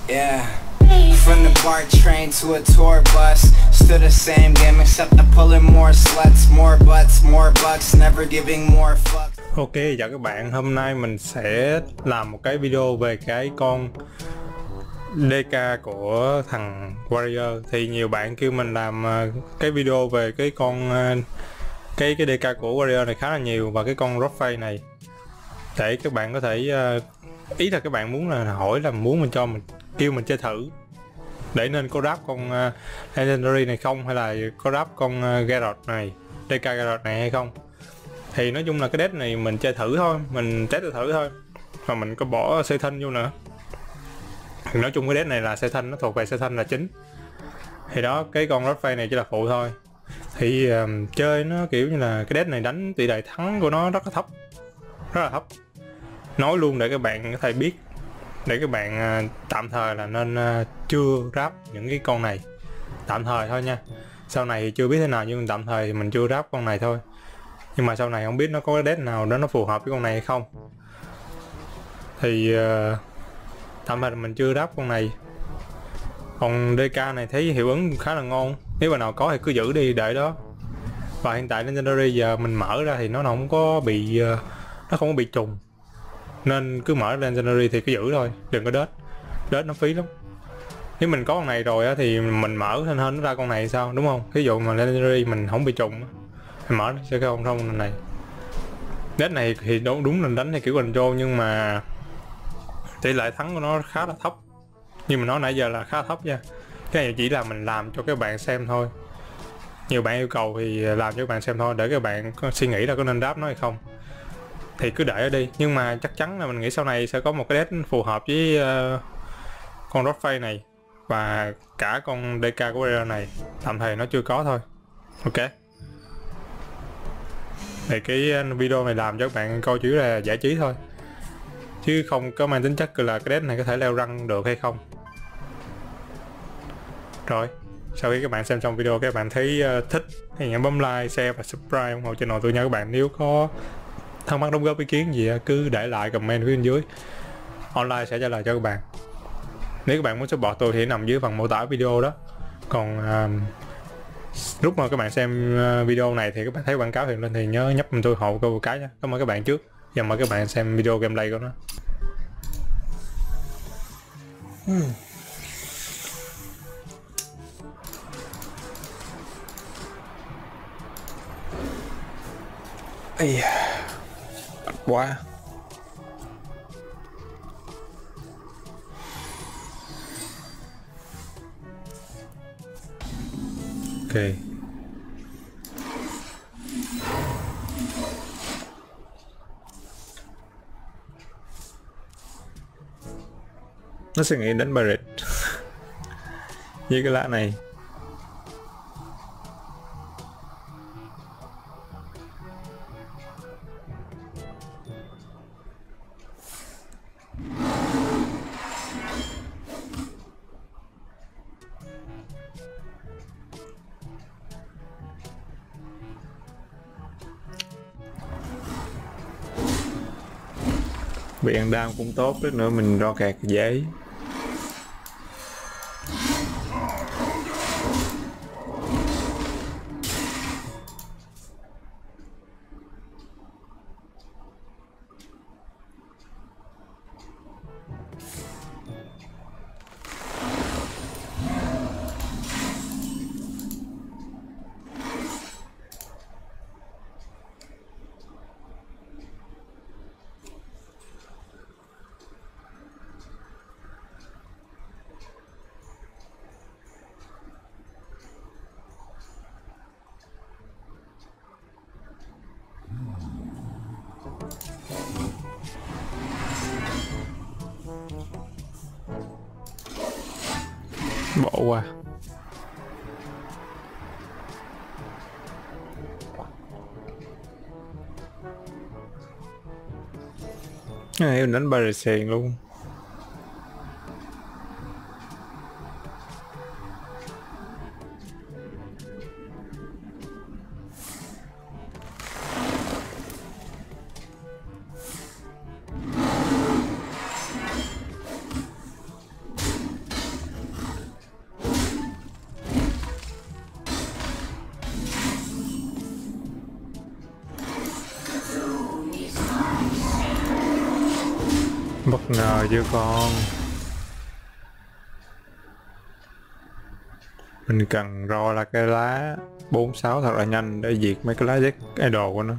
Yeah. From the BART train to a tour bus, still the same game except I'm pulling more sluts, more butts, more bucks, never giving more fucks. Ok, chào các bạn, hôm nay mình sẽ làm một cái video về cái con DK của thằng Warrior. Thì nhiều bạn kêu mình làm cái video về cái con cái DK của Warrior này khá là nhiều, và cái con Rockface này, để các bạn có thể ý là các bạn muốn là hỏi là muốn mình cho mình kêu mình chơi thử để nên có ráp con Legendary này không, hay là có ráp con Garrot này, DK Garrot này hay không. Thì nói chung là cái deck này mình chơi thử thôi, mình test thử thôi, và mình có bỏ xe thanh vô nữa. Thì nói chung cái deck này là xe thanh, nó thuộc về xe thanh là chính. Thì đó, cái con Rockface này chỉ là phụ thôi. Thì chơi nó kiểu như là cái deck này đánh tỷ lệ thắng của nó rất là thấp, rất là thấp. Nói luôn để các bạn có thể biết, để các bạn tạm thời là nên chưa ráp những cái con này, tạm thời thôi nha. Sau này thì chưa biết thế nào, nhưng tạm thời thì mình chưa ráp con này thôi. Nhưng mà sau này không biết nó có cái deck nào đó nó phù hợp với con này hay không. Thì tạm thời là mình chưa ráp con này. Còn DK này thấy hiệu ứng khá là ngon, nếu bạn nào có thì cứ giữ đi để đó. Và hiện tại Legendary giờ mình mở ra thì nó không có bị nó không có bị trùng, nên cứ mở Legendary thì cứ giữ thôi, đừng có đết nó phí lắm. Nếu mình có con này rồi á thì mình mở hên nó ra con này sao, đúng không? Ví dụ mà Legendary mình không bị trùng, mình mở sẽ không thông này. Deck này thì đúng là đánh theo kiểu control, nhưng mà tỷ lệ thắng của nó khá là thấp. Như mình nói nãy giờ là khá thấp nha. Cái này chỉ là mình làm cho các bạn xem thôi. Nhiều bạn yêu cầu thì làm cho các bạn xem thôi, để các bạn có suy nghĩ là có nên ráp nó hay không. Thì cứ để ở đi. Nhưng mà chắc chắn là mình nghĩ sau này sẽ có một cái deck phù hợp với con Rockface này, và cả con DK của Warrior này. Tạm thời nó chưa có thôi. Ok. Thì cái video này làm cho các bạn coi chủ yếu là giải trí thôi, chứ không có mang tính chất là cái deck này có thể leo răng được hay không. Rồi, sau khi các bạn xem xong video, các bạn thấy thích thì nhớ bấm like, share và subscribe ủng hộ channel tôi nha các bạn. Nếu có thắc mắc đóng góp ý kiến gì cứ để lại comment phía bên dưới, online sẽ trả lời cho các bạn. Nếu các bạn muốn support tôi thì nằm dưới phần mô tả video đó. Còn lúc mà các bạn xem video này thì các bạn thấy quảng cáo hiện lên thì nhớ nhấp tôi hộ câu một cái nha. Cảm ơn các bạn trước. Giờ mời các bạn xem video gameplay của nó. Ây da, mệt quá. Ok. Nó sẽ nghĩ đến Barret với cái lá này. Bị ăn đam cũng tốt, chút nữa mình ro kẹt dễ. Bỏ qua. Em đánh Barret xèn luôn. Bất ngờ chứ con. Mình cần ro là cái lá 46 thật là nhanh để diệt mấy cái lá Z idol của nó.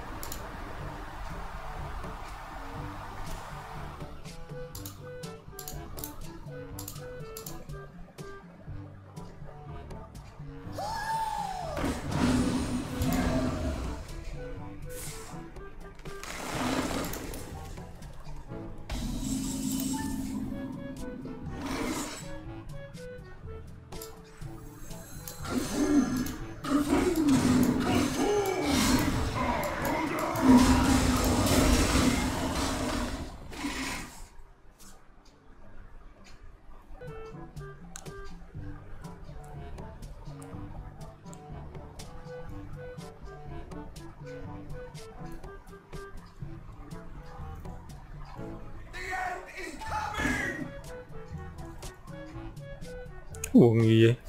Quần gì vậy?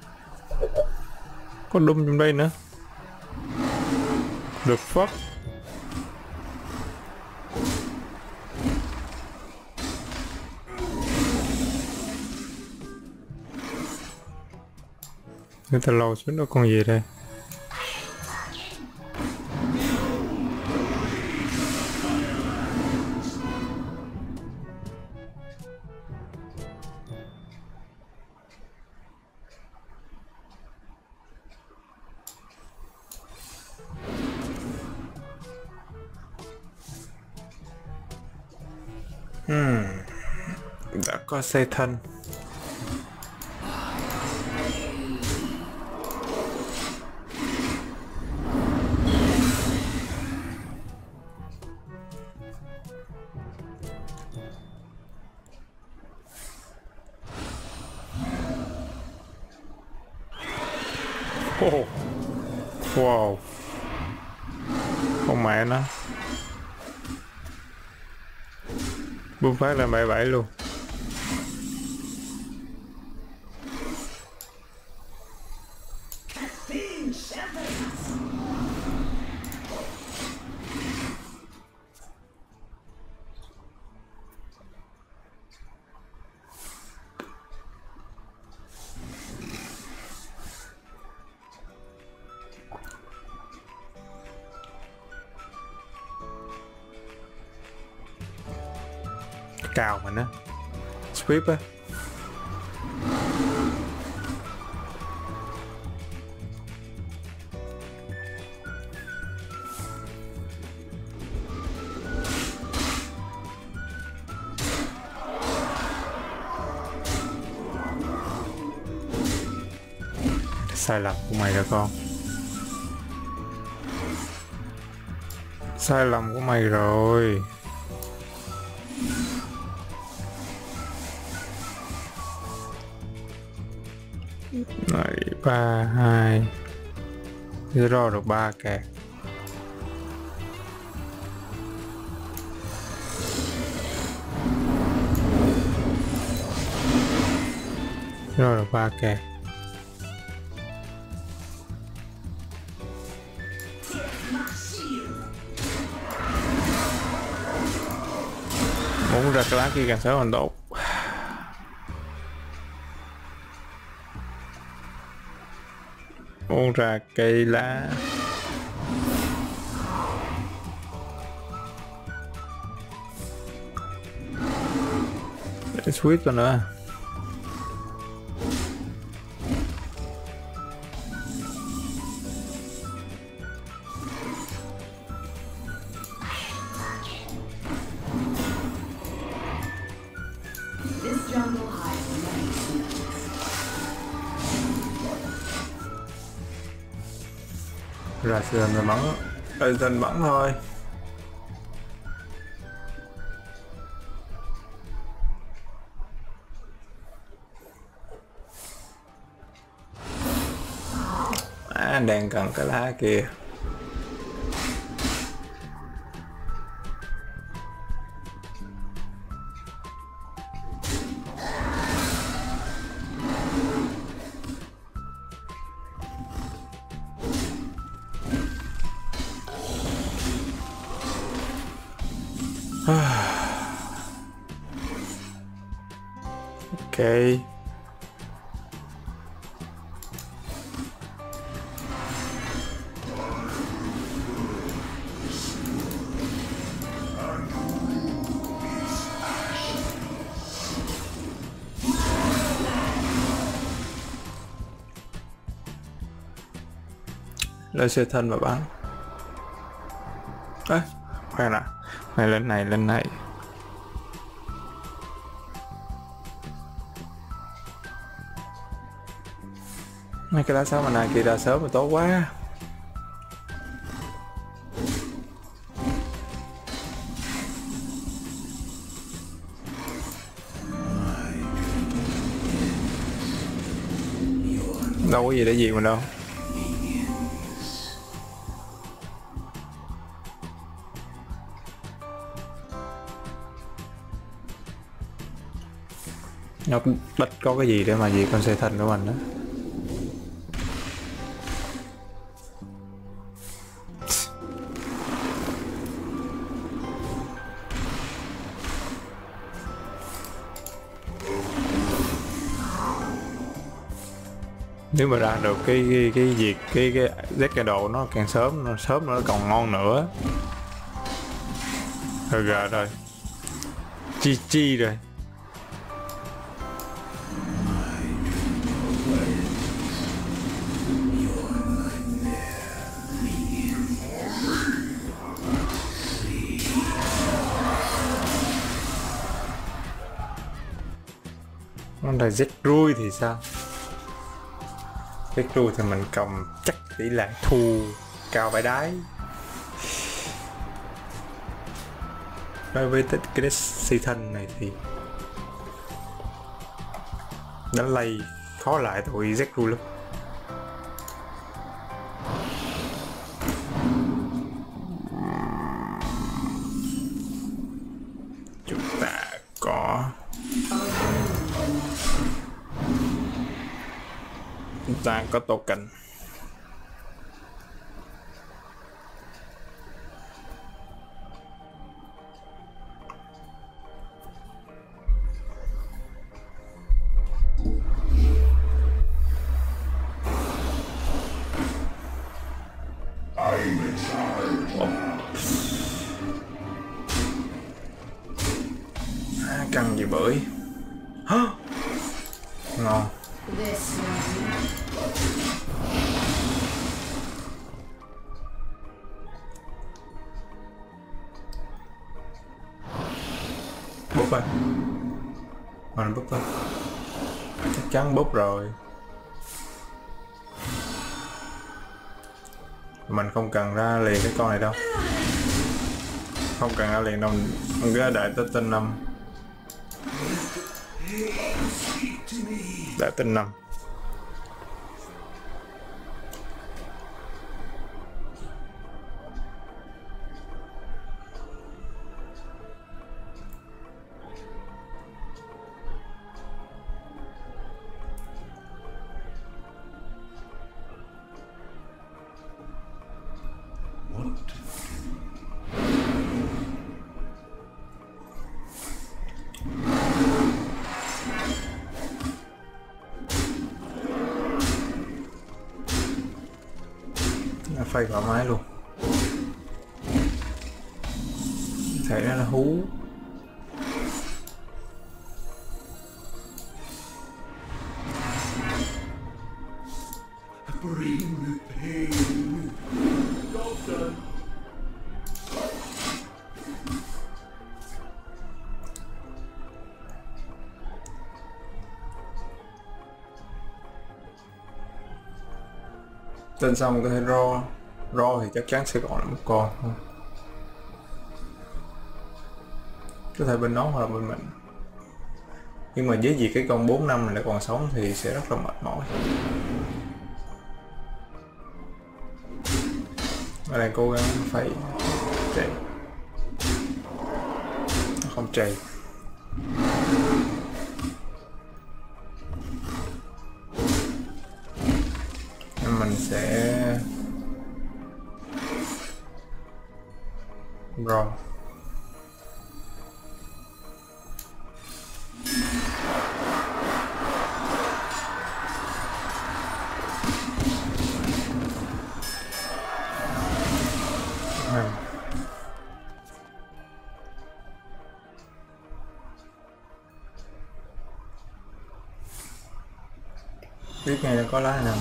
Có đâm trong đây nữa. The fuck? Người ta lầu xuống đó con gì đây? Đã có xe thân. Oh. Wow. Con mẹ nó. Bùng phát là 77 luôn. Cào mình á, sweep á. Sai lầm của mày rồi con. Sai lầm của mày rồi. Này 3, 2 Zero được 3 kẹt. Zero được 3 kẹt. Muốn ra cái lá kia càng sớm càng tốt. Muốn ra cây lá. Để switch vào nữa. Ra sườn rồi bắn, ra sườn bắn thôi. Đang cần cái lá kia. Ok. Lên xe thân và bắn. Ê, khoan ạ. Này lên này, lên này. Mấy cái lá 6 mana kia ra sớm mà tốt quá. Đâu có gì để diệt mình đâu. Nó bất có cái gì để mà diệt con xe thần của mình đó. Nếu mà ra được cái diệt cái Z đồ nó càng sớm nó còn ngon nữa. Rồi GG rồi. Con này Z rui thì sao? Z rui thì mình cầm chắc tỷ lệ thua cao vãi đáy. Đối với cái season này thì đánh lay khó lại tụi Z rui lắm. Chúng ta có token. Căng gì bưởi. Ngon. Búp ơi. Mình búp ơi. Chắc chắn búp rồi. Mình không cần ra liền cái con này đâu. Không cần ra liền đâu. Mình cứ đợi tới tên 5. Đợi tên 5. Phây thoải mái luôn. Thấy nó là hú. Tên xong có thể ro thì chắc chắn sẽ còn là một con thôi. Có thể bên nó hoặc là bên mình. Nhưng mà với việc cái con 4 năm này lại còn sống thì sẽ rất là mệt mỏi. Ở đây cố gắng phải chạy. Nó không chạy. Nên mình sẽ rồi biết ngay là có lá nào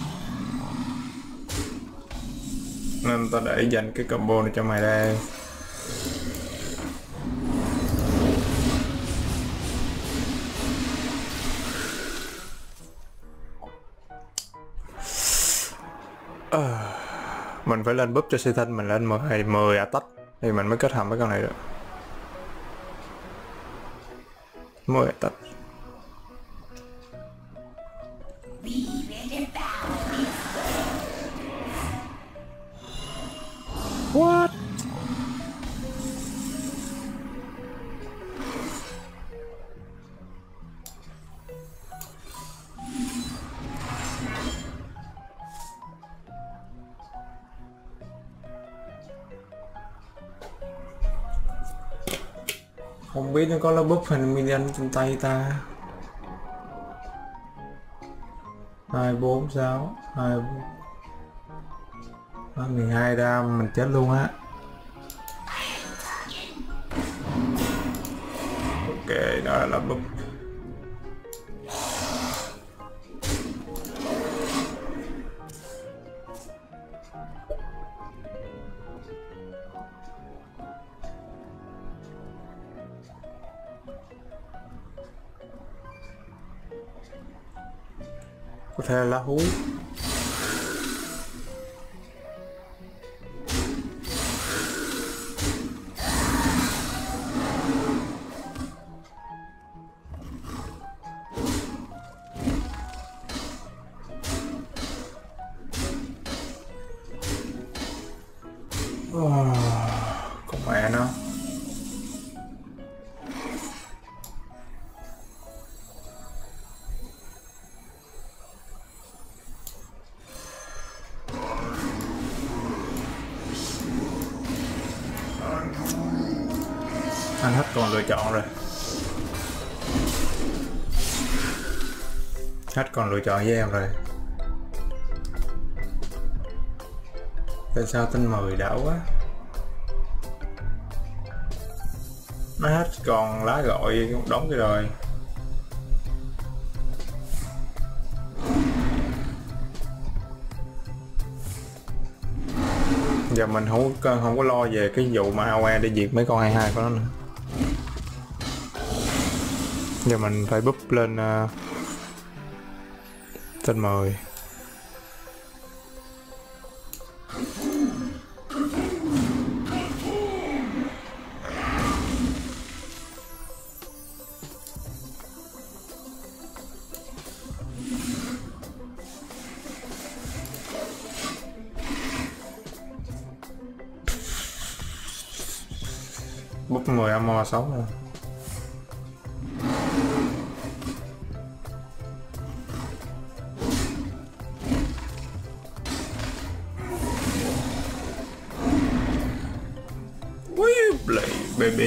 nên tao để dành cái combo này cho mày đây. Mình phải lên búp cho sư thanh mình lên 10 attack thì mình mới kết hợp với con này được. 10 attack. What? Không biết nó có lá búp hình minion trên tay ta. 2, 4, 6, 2, 12 đam mình chết luôn á. Ok, đó là lá búp. Có thể là lá hú. Con mẹ nó. Anh hết còn lựa chọn rồi. Hết còn lựa chọn với em rồi. Tại sao tên 10 đảo quá. Nó hết còn lá gọi đóng cái rồi. Giờ mình không có lo về cái vụ mà AOE để diệt mấy con 22 của nó nữa. Giờ mình phải búp lên tên 10. Búp 10 ammo 6 rồi. Play baby.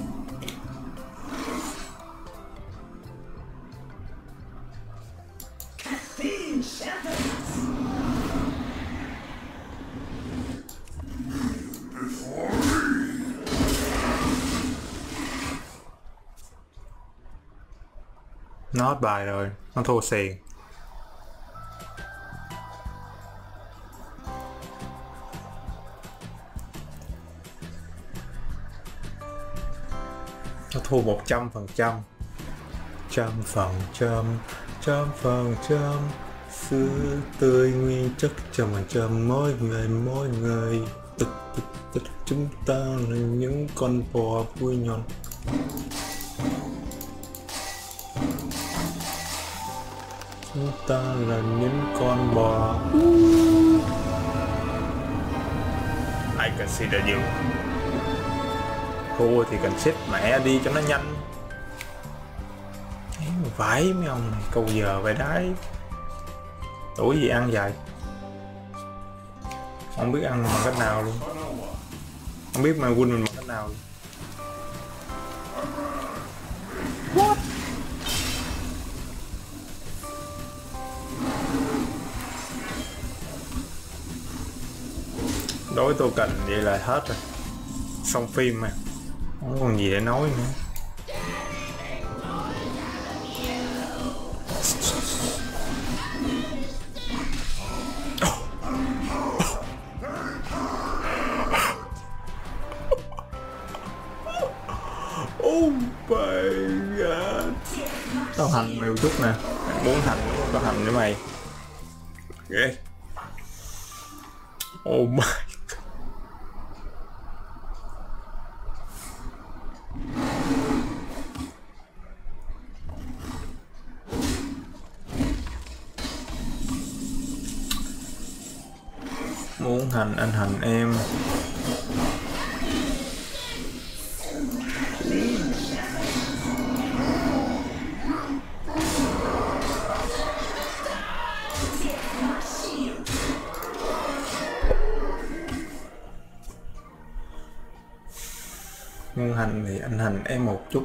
Nó hết bài rồi, nó thua xiền. Nó thua 100%. Trăm phần trăm sữa tươi nguyên chất cho mình cho mỗi người. Tức chúng ta là những con bò vui nhọn. Chúng ta là những con bò. I consider you. Thua thì cần xếp mẹ đi cho nó nhanh. Vãi mấy ông này, câu giờ về đáy. Tuổi gì ăn vậy? Không biết ăn bằng cách nào luôn. Không biết mà win mình bằng cách nào luôn. What? Đối tô cần vậy là hết rồi. Xong phim mà. Không còn gì để nói nữa. có hành mèo chút nè. Muốn hành có hành nữa mày. Ghê. Oh my. Muốn hành anh hành em. Muốn hành thì anh hành em một chút.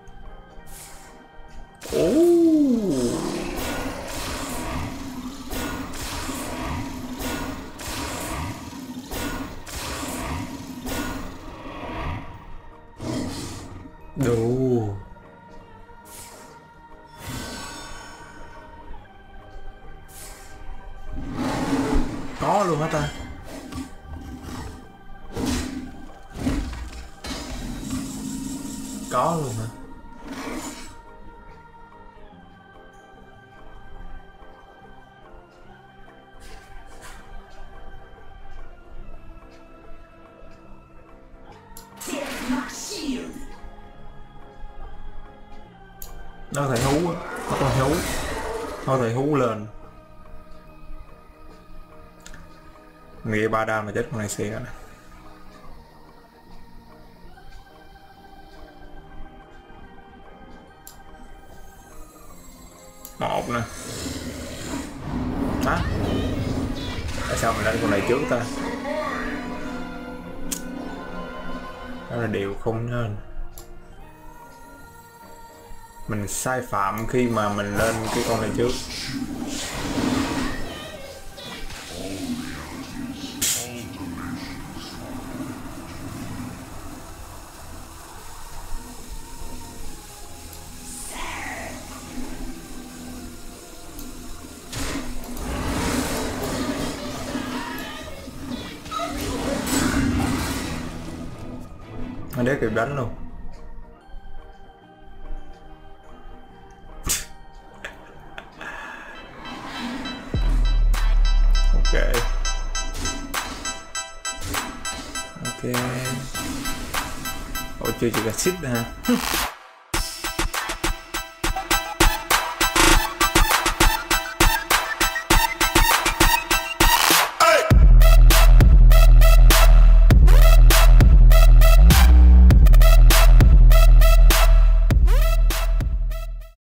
Đủ. Có luôn hả ta? Có luôn hả? Nó có thể hú á, nó có thể hú, nó có thể hú lên. Nghĩ 3 đam mà chết con này xì rồi nè. Một nè. Hả? Tại sao mình đánh con này trước ta? Đó là điều không nên. Mình sai phạm khi mà mình lên cái con này trước. Anh đéo kịp đánh luôn. Ok. Ok. Ôi chưa chỉ là xích hả?